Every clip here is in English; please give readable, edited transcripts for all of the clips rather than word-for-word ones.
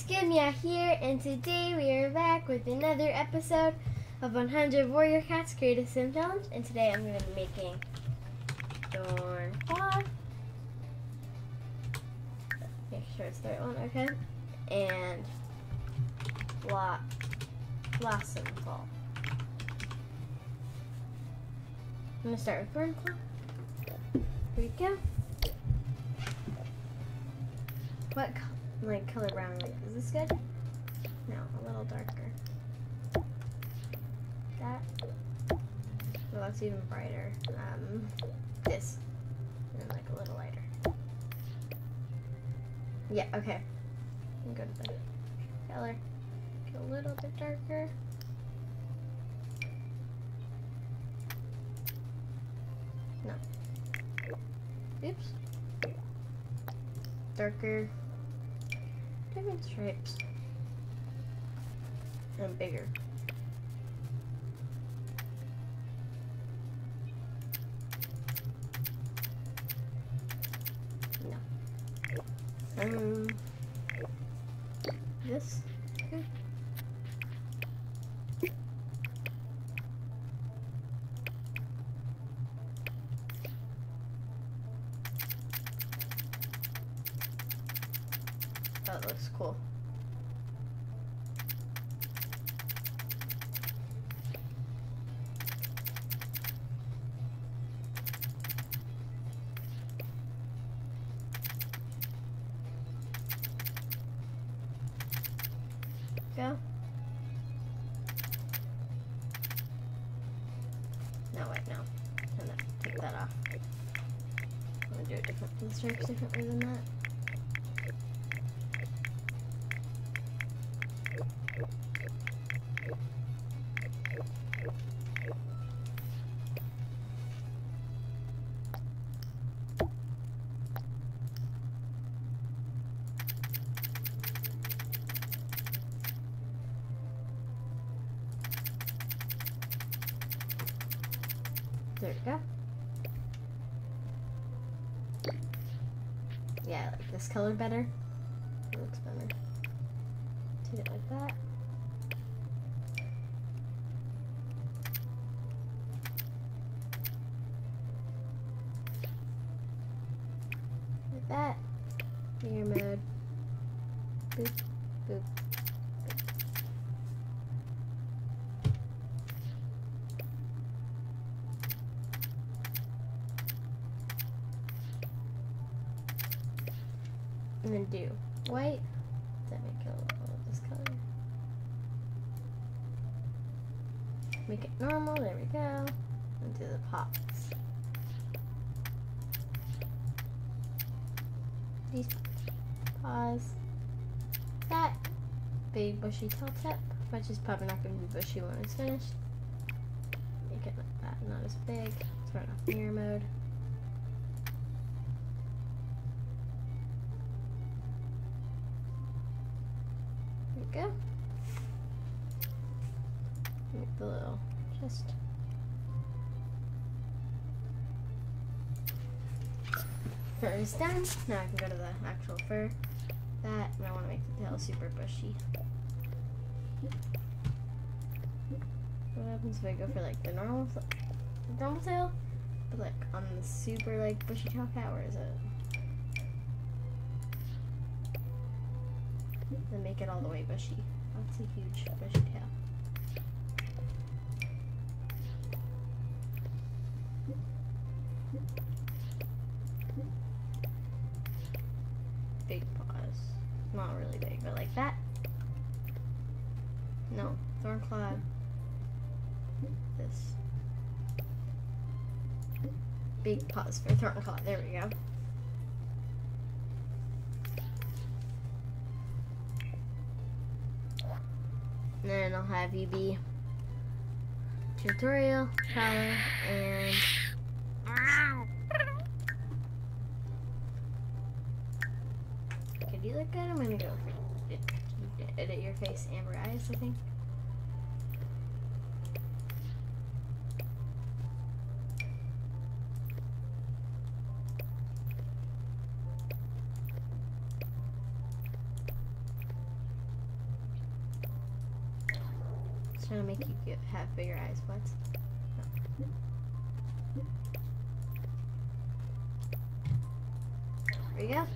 Skimia here, and today we are back with another episode of 100 Warrior Cats Creative Sim Challenge. And today I'm going to be making Thorn Claw. Make sure it's the right one, okay? And Blossom Claw. I'm going to start with Thorn Claw. Here we go. What color brown is this good? No, a little darker. That. Well, that's even brighter. This. And then like a little lighter. Yeah, okay. I'm good with the color. Get a little bit darker. No. Oops. Darker. Different stripes. And bigger. No. This. Okay. That looks cool. Go. No, wait, no. Take that off. I'm gonna do it different. The stripes differently than that. There we go. Yeah, I like this color better. It looks better. Take it like that. Like that. Mirror mode. Boop, boop. I'm gonna do white. Does that make it a little of this color? Make it normal. There we go. And do the pops. These paws. That big bushy tail tip, which is probably not gonna be bushy when it's finished. Make it like that, not as big. Turn off mirror mode. Go. Make the little chest. Fur is done. Now I can go to the actual fur. That, and I want to make the tail super bushy. What happens if I go for like the normal tail, but like on the super like bushy tail cat? Where is it? And make it all the way bushy. That's a huge bushy tail. Big paws. Not really big, but like that. No, Thorn Claw. This. Big paws for Thorn Claw. There we go. And then I'll have you be tutorial, color, and could you look good? I'm gonna go edit your face, amber eyes, I think. It's trying to make you have bigger eyes. What? No. There we go.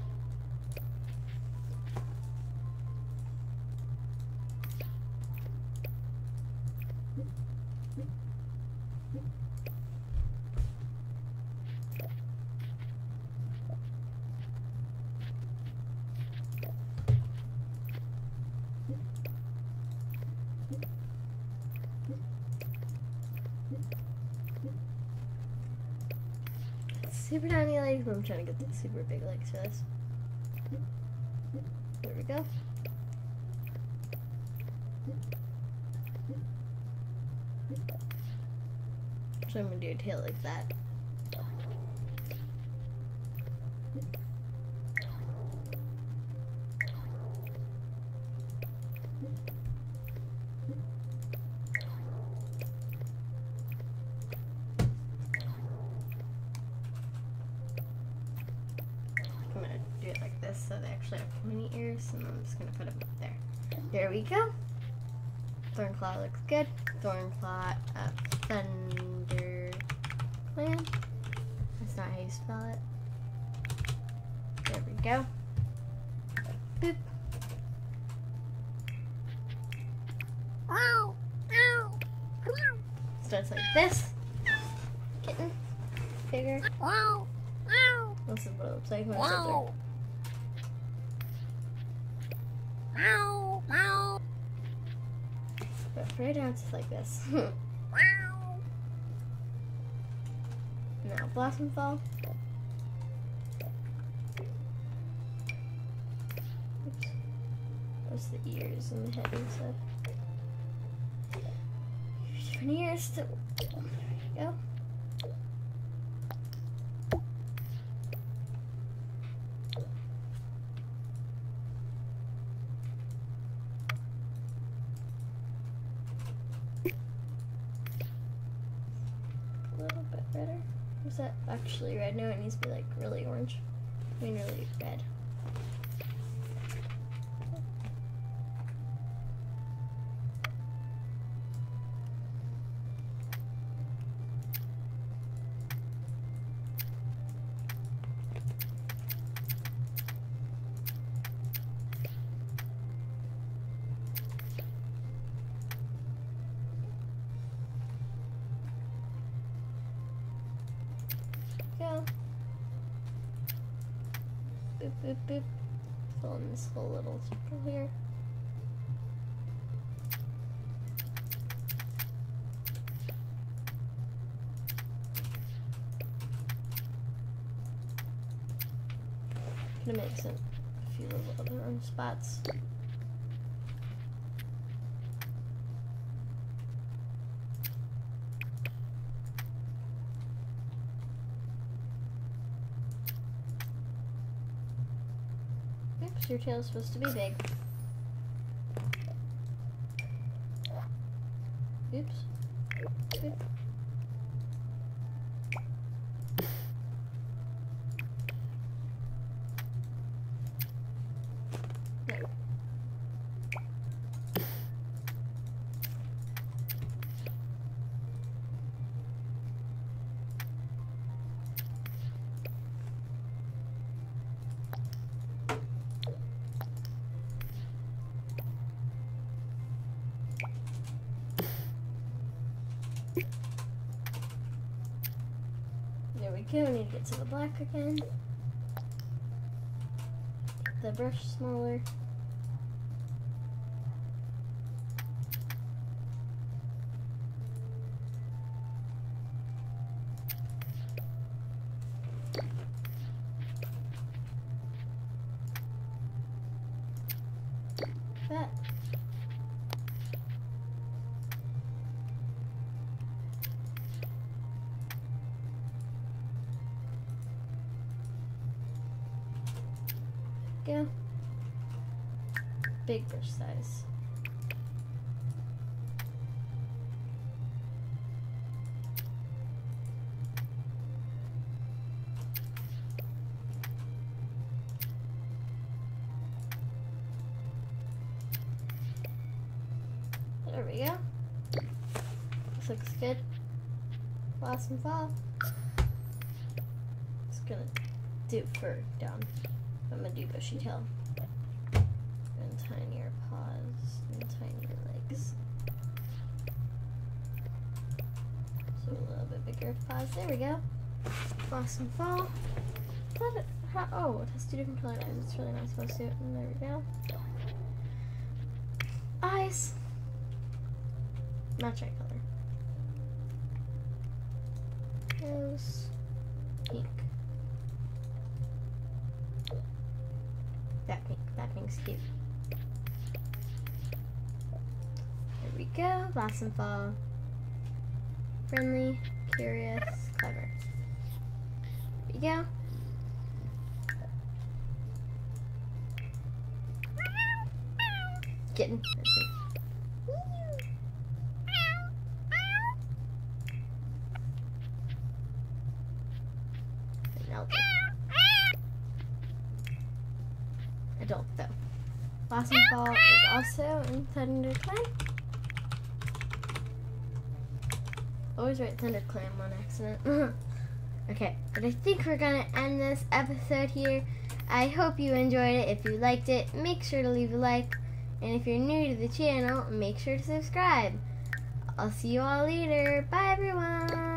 Super tiny legs, but I'm trying to get the super big legs for this. There we go. So I'm gonna do a tail like that. I'm gonna do it like this so they actually have pointy ears, and I'm just gonna put them up there. There we go. Thornclaw looks good. Thornclaw Thunder Clan. That's not how you spell it. There we go. Boop. Starts like this. Kitten. Bigger. This is what it looks like when it's older. But right now it's just like this. Now Blossom Fall. Oops. There's the ears and the head and stuff. Different ears. There we go. A little bit redder. Is that actually red? No, it needs to be like really orange. I mean really red. Go. Boop, boop, boop. Fill in this whole little circle here. Gonna make some a few little other spots. Oops, your tail's supposed to be big. Oops. Oop. There. There we go, we need to get to the black again. Get the brush smaller. That. Go. Big brush size. There we go. looks good. Blossom Fall. It's gonna do fur down. I'm gonna do bushy tail. And tinier paws and tinier legs. So a little bit bigger paws. There we go. Blossom Fall. Oh, it has two different colors. It's really nice swimsuit. And there we go. Eyes. Match eye color. Nose. Pink. That pink. That pink's cute. There we go. Blossom Fall. Friendly, curious, clever. There we go. Kitten. Adult though. Blossom Fall is also in ThunderClan. Always write ThunderClan on accident. Okay, but I think we're gonna end this episode here. I hope you enjoyed it. If you liked it, make sure to leave a like. And if you're new to the channel, make sure to subscribe. I'll see you all later. Bye everyone.